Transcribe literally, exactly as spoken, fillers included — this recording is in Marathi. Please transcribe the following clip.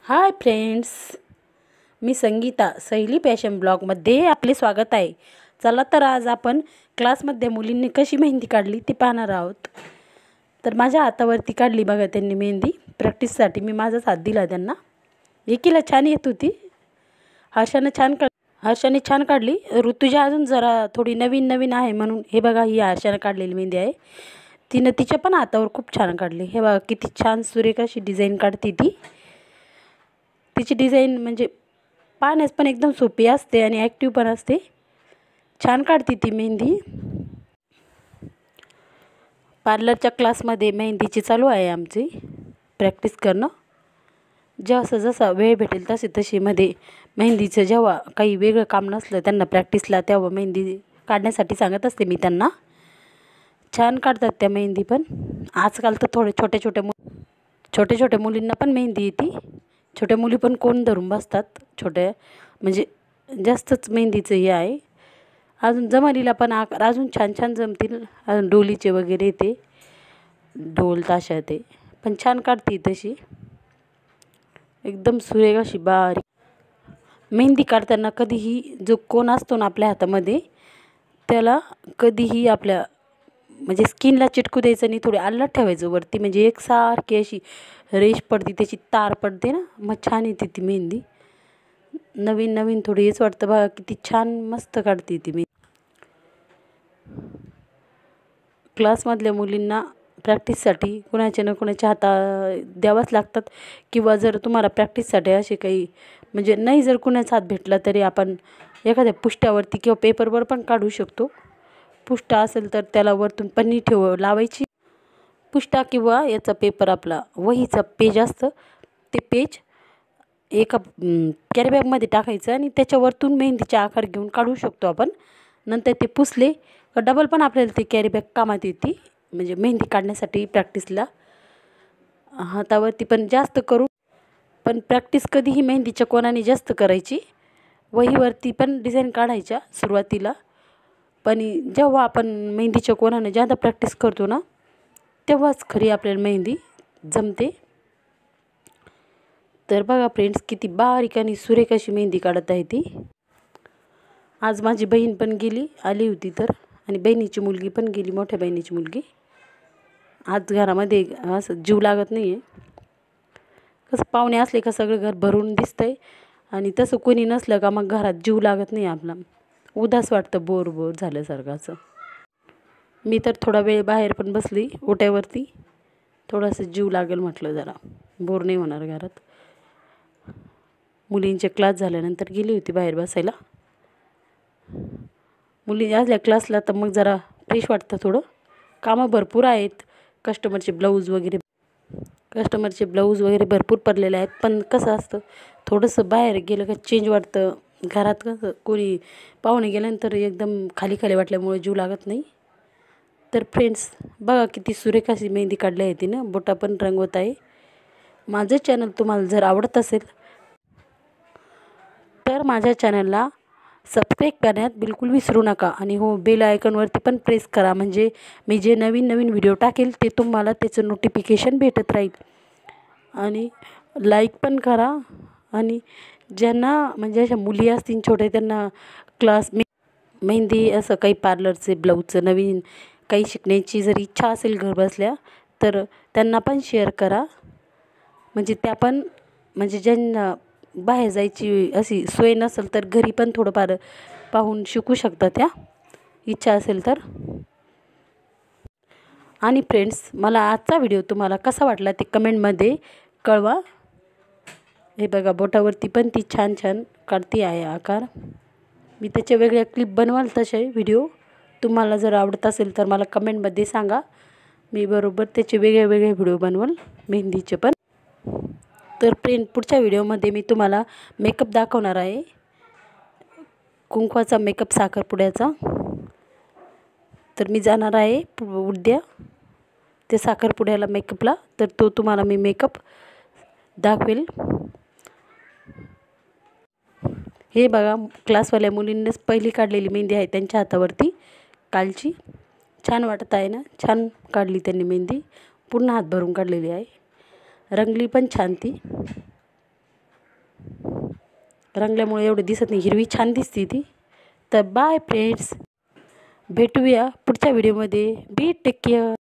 हाय फ्रेंड्स, मी संगीता सैली फॅशन ब्लॉगमध्ये आपले स्वागत आहे। चला तर आज आपण क्लासमध्ये मुलींनी कशी मेहंदी काढली ते पाहणार आहोत। तर माझ्या हातावरती काढली बघा त्यांनी मेहंदी। प्रॅक्टिससाठी मी माझाच हात दिला त्यांना। एकीला छान येत होती, हर्षाने छान काढ हर्षाने छान काढली। ऋतुजा अजून जरा थोडी नवीन नवीन आहे म्हणून हे बघा ही हर्षाने काढलेली मेहंदी आहे। तिने तिच्या पण हातावर खूप छान काढली। हे बघा किती छान सुरेख अशी डिझाइन काढते ती। तिची डिझाइन म्हणजे पाहण्यास पण एकदम सोपी असते आणि ॲक्टिव्ह पण असते। छान काढते ती मेहंदी। पार्लरच्या क्लासमध्ये मेहंदीची चालू आहे आमची प्रॅक्टिस करणं। जसं जसा वेळ भेटेल तसे तशी मध्ये मेहंदीचं जेव्हा काही वेगळं काम नसलं त्यांना प्रॅक्टिसला तेव्हा मेहंदी काढण्यासाठी सांगत असते मी त्यांना। छान काढतात त्या मेहंदी पण। आजकाल तर थोडे छोटे छोटे मु छोटे छोटे मुलींना पण मेहंदी येते। छोट्या मुली पण कोण धरून बसतात छोट्या, म्हणजे जास्तच मेहंदीचं हे आहे। अजून जमालीला पण आकार अजून छान छान जमतील। अजून डोलीचे वगैरे ते ढोल ताशा ते पण छान काढते तशी, एकदम सुरेख अशी बारीक मेहंदी काढताना। कधीही जो कोण असतो ना आपल्या हातामध्ये त्याला कधीही आपल्या म्हणजे स्किनला चिटकू द्यायचं नाही, थोडी अलट ठेवायचं वरती, म्हणजे एकसारखी अशी रेष पडते त्याची तार पडते ना, मग छान येते ती मेहंदी। नवीन नवीन थोडी हेच वाटतं बघा किती छान मस्त काढते ती मेहंदी। क्लासमधल्या मुलींना प्रॅक्टिससाठी कुणाच्या ना कुणाच्या हाता द्यावाच लागतात, किंवा जर तुम्हाला प्रॅक्टिससाठी असे काही म्हणजे नाही जर कुणाचा हात भेटला तरी आपण एखाद्या पुष्ट्यावरती किंवा पेपरवर पण काढू शकतो। पुष्टा असेल तर त्याला वरतून पन्नी ठेव लावायची। पुष्टा किंवा याचा पेपर आपला वहीचा पेज असतं ते पेज एका कॅरी बॅगमध्ये टाकायचं आणि त्याच्यावरतून मेहंदीचे आकार घेऊन काढू शकतो आपण। नंतर ते पुसले डबल पण आपल्याला ते कॅरी बॅग कामात येते, म्हणजे मेहंदी काढण्यासाठी प्रॅक्टिसला। हातावरती पण जास्त करू पण प्रॅक्टिस कधीही मेहंदीच्या कोणाने जास्त करायची। वहीवरती पण डिझाईन काढायच्या सुरुवातीला, पण जेव्हा आपण मेहंदीच्या कोणाने जादा प्रॅक्टिस करतो ना तेव्हाच खरी आपल्याला मेहंदी जमते। तर बघा फ्रेंड्स किती बारीक आणि सुरेख अशी मेहंदी काढत आहे ती। आज माझी बहीण पण गेली आली होती तर, आणि बहिणीची मुलगी पण गेली, मोठ्या बहिणीची मुलगी। आज घरामध्ये असं जीव लागत नाही आहे। कसं पाहुणे असले का सगळं घर भरून दिसतंय, आणि तसं कोणी नसलं का मग घरात जीव लागत नाही आपला, उदास वाटतं, बोर बोर झाल्यासारखं असं। मी तर थोडा वेळ बाहेर पण बसली ओट्यावरती, थोडंसं जीव लागेल म्हटलं, जरा बोर नाही होणार घरात। मुलींचे क्लास झाल्यानंतर गेली होती बाहेर बसायला। मुली असल्या क्लासला तर मग जरा फ्रेश वाटतं थोडं। कामं भरपूर आहेत, कस्टमरचे ब्लाऊज वगैरे कस्टमरचे ब्लाऊज वगैरे भरपूर पडलेले आहेत। पण कसं असतं थोडंसं बाहेर गेलं का चेंज वाटतं। घरात कसं कोणी पाहुणे गेल्यानंतर एकदम खाली खाली वाटल्यामुळे जीव लागत नाही। तर फ्रेंड्स बघा किती सुरेख अशी मेहंदी काढली आहे तिनं, बोटा पण रंगवत आहे। माझं चॅनल तुम्हाला जर आवडत असेल तर माझ्या चॅनलला सबस्क्राईब करण्यात बिलकुल विसरू नका, आणि हो बेल आयकॉनवरती पण प्रेस करा, म्हणजे मी जे नवीन नवीन व्हिडिओ टाकेल ते तुम्हाला त्याचं नोटिफिकेशन भेटत राहील। आणि लाईक पण करा, आणि ज्यांना म्हणजे अशा मुली असतील छोट्या त्यांना क्लास मे मेहंदी असं काही पार्लरचे ब्लाऊजचं नवीन काही शिकण्याची जर इच्छा असेल घर बसल्या तर त्यांना पण शेअर करा, म्हणजे त्या पण म्हणजे ज्यांना बाहेर जायची अशी सोय नसेल तर घरी पण थोडंफार पाहून शिकू शकतात त्या, इच्छा असेल तर। आणि फ्रेंड्स मला आजचा व्हिडिओ तुम्हाला कसा वाटला ते कमेंटमध्ये कळवा। हे बघा बोटावरती पण ती छान छान काढती आहे आकार। मी त्याचे वेगळ्या क्लिप बनवाल तसे व्हिडिओ, तुम्हाला जर आवडत असेल तर मला कमेंटमध्ये सांगा, मी बरोबर त्याचे वेगळे वेगळे व्हिडिओ बनवल मेहंदीचे पण। तर फ्रेंड पुढच्या व्हिडिओमध्ये मी तुम्हाला मेकअप दाखवणार आहे, कुंकवाचा मेकअप साखरपुड्याचा। तर मी जाणार आहे उद्या ते साखरपुड्याला मेकअपला, तर तो तुम्हाला मी मेकअप दाखवेल। हे बघा क्लासवाल्या मुलींनीच पहिली काढलेली मेहंदी आहे त्यांच्या हातावरती कालची। छान वाटत आहे ना, छान काढली त्यांनी मेहंदी, पूर्ण हात भरून काढलेली आहे, रंगली पण छान ती। रंगल्यामुळे एवढं दिसत नाही, हिरवी छान दिसते ती. तर बाय फ्रेंड्स, भेटूया पुढच्या व्हिडिओमध्ये. Be take care.